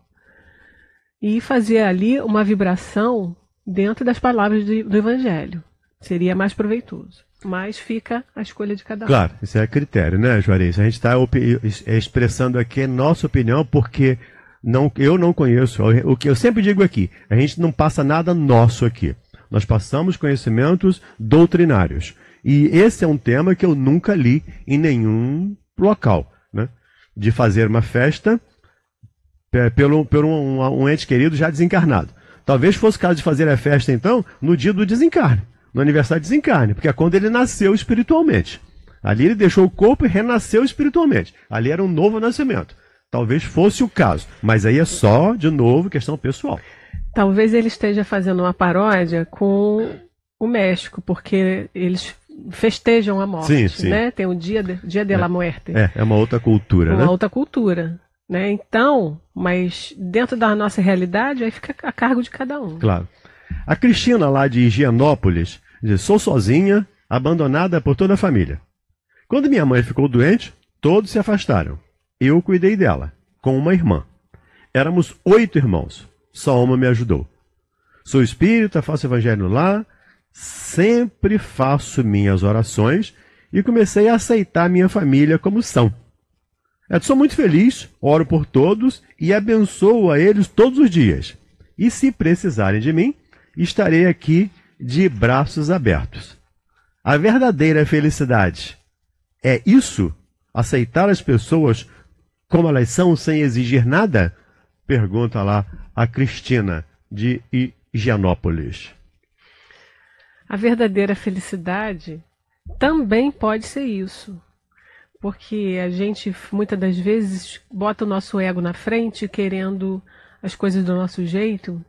e fazer ali uma vibração dentro das palavras do, do Evangelho. Seria mais proveitoso. Mas fica a escolha de cada um. Claro, isso é critério, né, Juarez? A gente está expressando aqui a nossa opinião, porque não, eu não conheço. O que eu sempre digo aqui, a gente não passa nada nosso aqui. Nós passamos conhecimentos doutrinários. E esse é um tema que eu nunca li em nenhum local, né? De fazer uma festa pelo, pelo um, um ente querido já desencarnado. Talvez fosse o caso de fazer a festa, então, no dia do desencarne, no aniversário de desencarne, porque é quando ele nasceu espiritualmente. Ali ele deixou o corpo e renasceu espiritualmente. Ali era um novo nascimento. Talvez fosse o caso, mas aí é só, de novo, questão pessoal. Talvez ele esteja fazendo uma paródia com o México, porque eles festejam a morte, sim, sim. né? Tem o dia de, dia de é, la muerte. É, é uma outra cultura, uma né? Uma outra cultura, né? Então, mas dentro da nossa realidade, aí fica a cargo de cada um. Claro. A Cristina, lá de Higienópolis, diz: sou sozinha, abandonada por toda a família. Quando minha mãe ficou doente, todos se afastaram. Eu cuidei dela, com uma irmã. Éramos oito irmãos. Só uma me ajudou. Sou espírita, faço evangelho lá, sempre faço minhas orações e comecei a aceitar minha família como são. Eu sou muito feliz, oro por todos e abençoo a eles todos os dias. E se precisarem de mim, estarei aqui de braços abertos. A verdadeira felicidade é isso? Aceitar as pessoas como elas são, sem exigir nada? Pergunta lá a Cristina, de Higienópolis. A verdadeira felicidade também pode ser isso. Porque a gente, muitas das vezes, bota o nosso ego na frente, querendo as coisas do nosso jeito.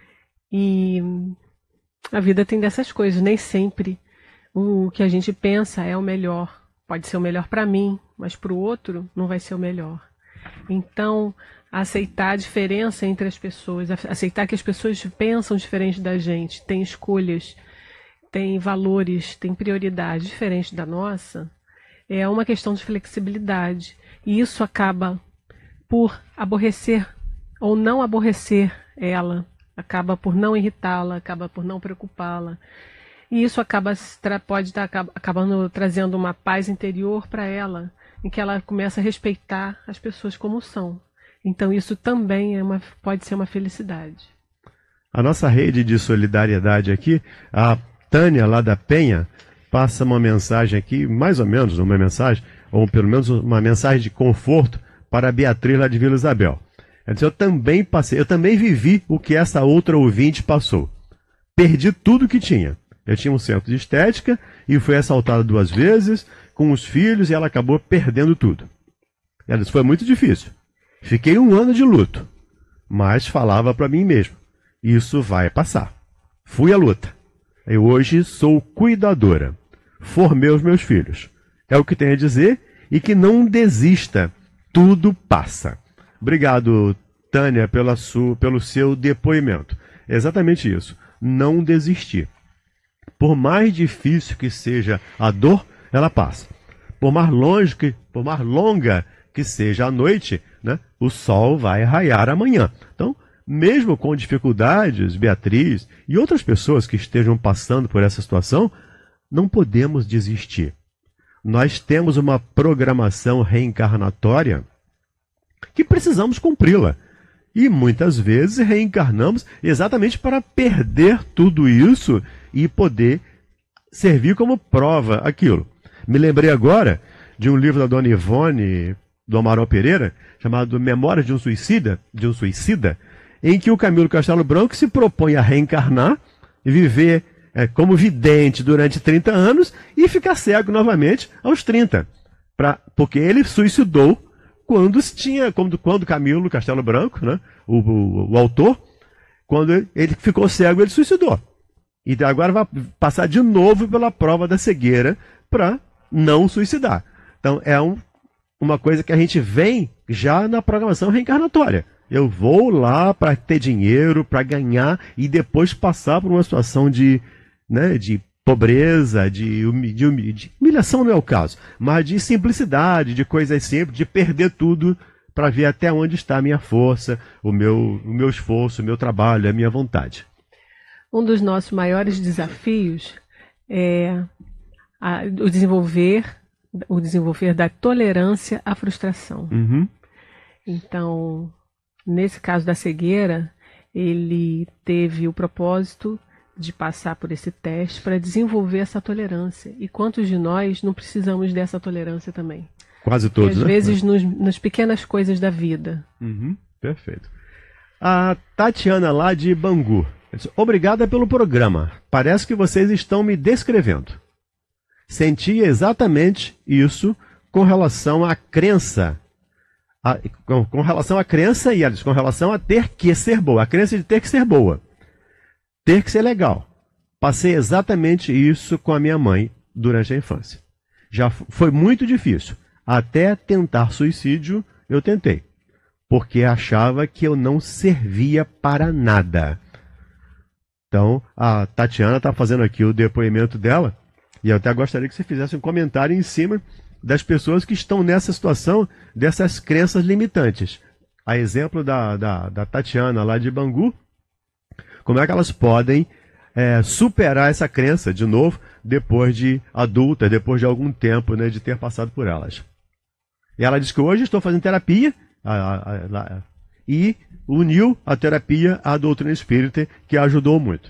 E a vida tem dessas coisas. Nem sempre o que a gente pensa é o melhor. Pode ser o melhor para mim, mas para o outro não vai ser o melhor. Então, aceitar a diferença entre as pessoas, aceitar que as pessoas pensam diferente da gente, têm escolhas, têm valores, têm prioridades diferentes da nossa, é uma questão de flexibilidade. E isso acaba por aborrecer ou não aborrecer ela, acaba por não irritá-la, acaba por não preocupá-la. E isso acaba, pode estar acabando trazendo uma paz interior para ela, em que ela começa a respeitar as pessoas como são. Então isso também é uma, pode ser uma felicidade. A nossa rede de solidariedade aqui, a Tânia lá da Penha, passa uma mensagem aqui, mais ou menos uma mensagem, ou pelo menos uma mensagem de conforto para a Beatriz lá de Vila Isabel. Ela diz: eu também passei, eu também vivi o que essa outra ouvinte passou. Perdi tudo que tinha. Eu tinha um centro de estética e fui assaltada duas vezes com os filhos e ela acabou perdendo tudo. Ela disse, foi muito difícil. Fiquei um ano de luto, mas falava para mim mesmo, isso vai passar. Fui à luta. Eu hoje sou cuidadora. Formei os meus filhos. É o que tenho a dizer e que não desista. Tudo passa. Obrigado, Tânia, pela sua, pelo seu depoimento. É exatamente isso. Não desistir. Por mais difícil que seja a dor, ela passa. Por mais longe que, por mais longa que seja a noite, né, o sol vai raiar amanhã. Então, mesmo com dificuldades, Beatriz e outras pessoas que estejam passando por essa situação, não podemos desistir. Nós temos uma programação reencarnatória que precisamos cumpri-la. E muitas vezes reencarnamos exatamente para perder tudo isso e poder servir como prova aquilo. Me lembrei agora de um livro da dona Ivone, do Amaral Pereira, chamado Memórias de um Suicida, de um Suicida, em que o Camilo Castelo Branco se propõe a reencarnar e viver é, como vidente durante trinta anos e ficar cego novamente aos trinta. Pra, porque ele suicidou quando tinha, quando, quando Camilo Castelo Branco, né, o, o, o autor, quando ele ficou cego, ele suicidou. E agora vai passar de novo pela prova da cegueira para não suicidar. Então é um, uma coisa que a gente vem já na programação reencarnatória. Eu vou lá para ter dinheiro, para ganhar e depois passar por uma situação de, né, de pobreza, de, humi de, humi de humilhação não é o caso, mas de simplicidade, de coisas simples, de perder tudo para ver até onde está a minha força, o meu, o meu esforço, o meu trabalho, a minha vontade. Um dos nossos maiores desafios é a, o, desenvolver, o desenvolver da tolerância à frustração. Uhum. Então, nesse caso da cegueira, ele teve o propósito de passar por esse teste para desenvolver essa tolerância. E quantos de nós não precisamos dessa tolerância também? Quase todos, e às né? vezes nos, nas pequenas coisas da vida. Uhum, perfeito. A Tatiana lá de Bangu. Disse, obrigada pelo programa. Parece que vocês estão me descrevendo. Senti exatamente isso com relação à crença. A, com, com relação à crença e com relação a ter que ser boa. A crença de ter que ser boa. Ter que ser legal. Passei exatamente isso com a minha mãe durante a infância. Já foi muito difícil. Até tentar suicídio, eu tentei. Porque achava que eu não servia para nada. Então, a Tatiana está fazendo aqui o depoimento dela. E eu até gostaria que você fizesse um comentário em cima das pessoas que estão nessa situação, dessas crenças limitantes. A exemplo da, da, da Tatiana lá de Bangu, como é que elas podem é, superar essa crença, de novo, depois de adulta, depois de algum tempo, né, de ter passado por elas. E ela diz que hoje estou fazendo terapia a, a, a, a, e uniu a terapia à doutrina espírita, que a ajudou muito.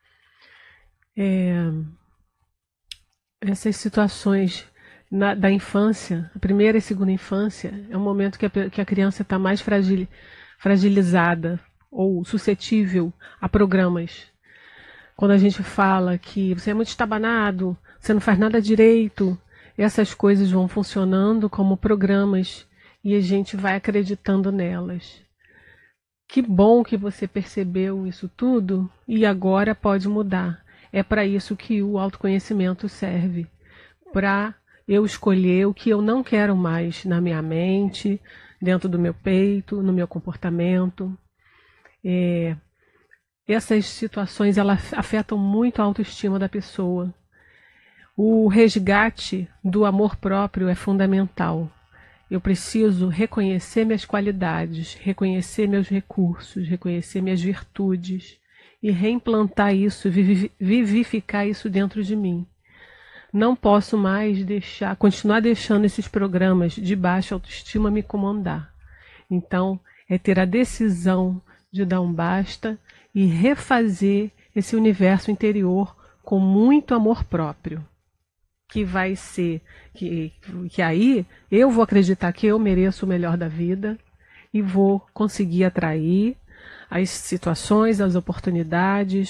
É, essas situações na, da infância, a primeira e segunda infância, é um momento que a, que a criança está mais fragil, fragilizada ou suscetível a programas. Quando a gente fala que você é muito estabanado, você não faz nada direito, essas coisas vão funcionando como programas e a gente vai acreditando nelas. Que bom que você percebeu isso tudo e agora pode mudar. É para isso que o autoconhecimento serve. Para eu escolher o que eu não quero mais na minha mente, dentro do meu peito, no meu comportamento. É, essas situações elas afetam muito a autoestima da pessoa. O resgate do amor próprio é fundamental. Eu preciso reconhecer minhas qualidades, reconhecer meus recursos, reconhecer minhas virtudes e reimplantar isso, vivificar isso dentro de mim. Não posso mais deixar, continuar deixando esses programas de baixa autoestima me comandar. Então, é ter a decisão de dar um basta e refazer esse universo interior com muito amor próprio. Que vai ser, que, que aí eu vou acreditar que eu mereço o melhor da vida e vou conseguir atrair as situações, as oportunidades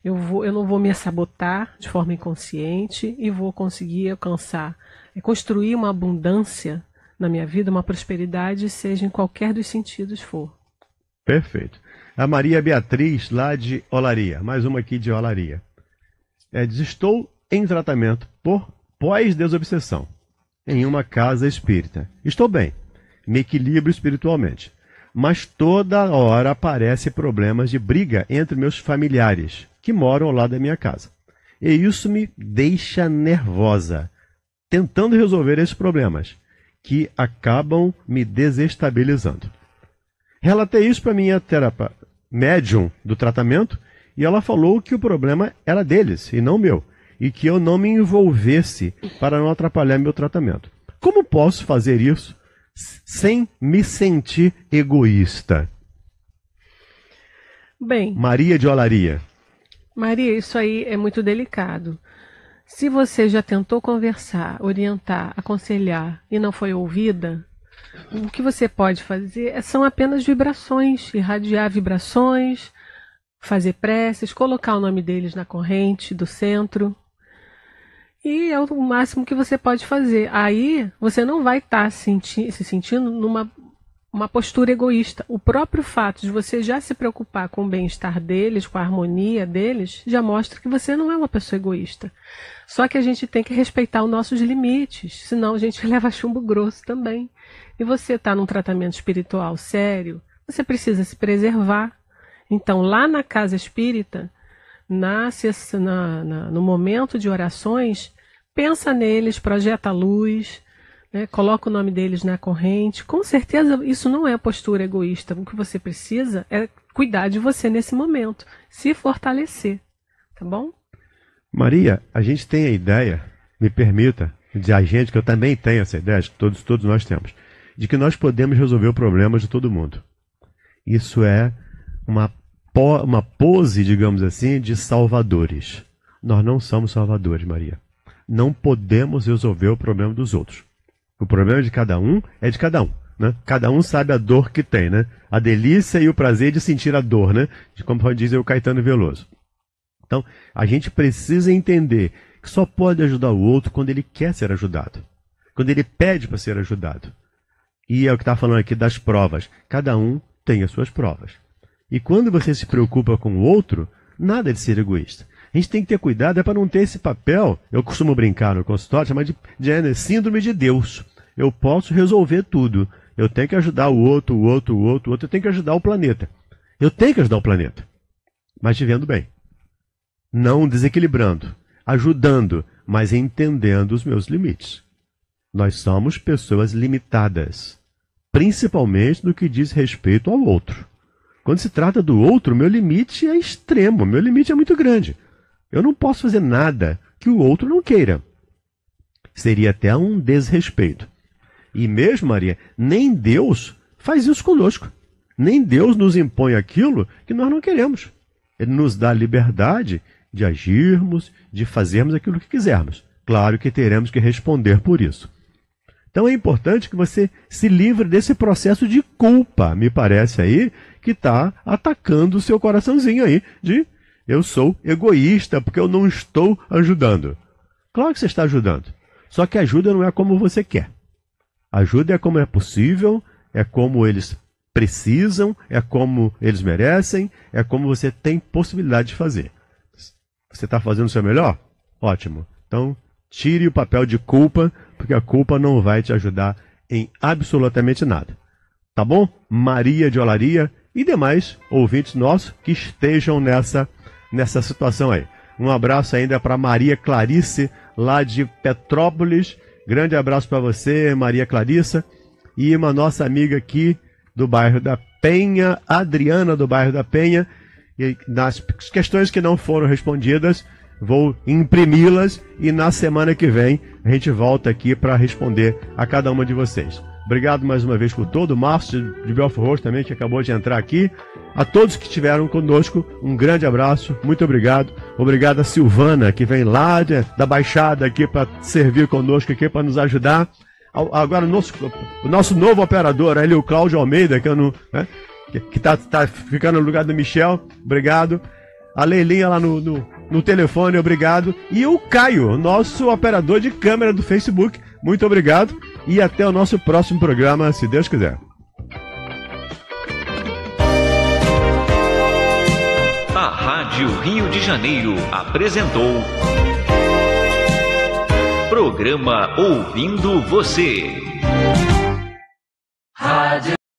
Eu, vou, eu não vou me sabotar de forma inconsciente e vou conseguir alcançar, construir uma abundância na minha vida, uma prosperidade, seja em qualquer dos sentidos for. Perfeito. A Maria Beatriz, lá de Olaria, mais uma aqui de Olaria. É, diz, estou em tratamento por pós-desobsessão, em uma casa espírita. Estou bem, me equilibro espiritualmente, mas toda hora aparecem problemas de briga entre meus familiares, que moram ao lado da minha casa. E isso me deixa nervosa, tentando resolver esses problemas, que acabam me desestabilizando. Relatei isso para minha terapeuta médium do tratamento, e ela falou que o problema era deles, e não meu, e que eu não me envolvesse para não atrapalhar meu tratamento. Como posso fazer isso sem me sentir egoísta? Bem, Maria de Olaria. Maria, isso aí é muito delicado. Se você já tentou conversar, orientar, aconselhar e não foi ouvida, o que você pode fazer são apenas vibrações, irradiar vibrações, fazer preces, colocar o nome deles na corrente do centro. E é o máximo que você pode fazer. Aí você não vai estar senti- se sentindo numa uma postura egoísta. O próprio fato de você já se preocupar com o bem-estar deles, com a harmonia deles, já mostra que você não é uma pessoa egoísta. Só que a gente tem que respeitar os nossos limites, senão a gente leva chumbo grosso também. E você está num tratamento espiritual sério, você precisa se preservar. Então, lá na casa espírita, na, na, na, no momento de orações, pensa neles, projeta a luz, né, coloca o nome deles na corrente. Com certeza isso não é postura egoísta. O que você precisa é cuidar de você nesse momento, se fortalecer, tá bom? Maria, a gente tem a ideia, me permita, de a gente, que eu também tenho essa ideia, que todos, todos nós temos, de que nós podemos resolver o problema de todo mundo. Isso é uma, uma pose, digamos assim, de salvadores. Nós não somos salvadores, Maria. Não podemos resolver o problema dos outros. O problema de cada um é de cada um, né? Cada um sabe a dor que tem, né? A delícia e o prazer de sentir a dor, né? De como diz o Caetano Veloso. Então, a gente precisa entender que só pode ajudar o outro quando ele quer ser ajudado. Quando ele pede para ser ajudado. E é o que está falando aqui das provas. Cada um tem as suas provas. E quando você se preocupa com o outro, nada de ser egoísta. A gente tem que ter cuidado é para não ter esse papel, eu costumo brincar no consultório, chamar de, de síndrome de Deus. Eu posso resolver tudo. Eu tenho que ajudar o outro, o outro, o outro, o outro. Eu tenho que ajudar o planeta. Eu tenho que ajudar o planeta. Mas vivendo bem. Não desequilibrando. Ajudando, mas entendendo os meus limites. Nós somos pessoas limitadas. Principalmente no que diz respeito ao outro. Quando se trata do outro, meu limite é extremo. Meu limite é muito grande. Eu não posso fazer nada que o outro não queira. Seria até um desrespeito. E mesmo, Maria, nem Deus faz isso conosco. Nem Deus nos impõe aquilo que nós não queremos. Ele nos dá liberdade de agirmos, de fazermos aquilo que quisermos. Claro que teremos que responder por isso. Então é importante que você se livre desse processo de culpa, me parece aí, que está atacando o seu coraçãozinho aí, de eu sou egoísta porque eu não estou ajudando. Claro que você está ajudando. Só que a ajuda não é como você quer. Ajuda é como é possível, é como eles precisam, é como eles merecem, é como você tem possibilidade de fazer. Você está fazendo o seu melhor? Ótimo. Então, tire o papel de culpa, porque a culpa não vai te ajudar em absolutamente nada. Tá bom? Maria de Olaria e demais ouvintes nossos que estejam nessa, nessa situação aí. Um abraço ainda para Maria Clarice, lá de Petrópolis. Grande abraço para você, Maria Clarissa. E uma nossa amiga aqui do bairro da Penha, Adriana do bairro da Penha. E nas questões que não foram respondidas, vou imprimi-las e na semana que vem a gente volta aqui para responder a cada uma de vocês. Obrigado mais uma vez por todo. O Márcio de Belfort Roxo também, que acabou de entrar aqui. A todos que estiveram conosco, um grande abraço. Muito obrigado. Obrigado a Silvana, que vem lá de, da Baixada aqui para servir conosco, aqui para nos ajudar. Agora o nosso, o nosso novo operador, ali, o Cláudio Almeida, que eu não... Né? que está tá ficando no lugar do Michel, obrigado. A Leilinha lá no, no, no telefone, obrigado. E o Caio, nosso operador de câmera do Facebook, muito obrigado. E até o nosso próximo programa, se Deus quiser. A Rádio Rio de Janeiro apresentou Programa Ouvindo Você.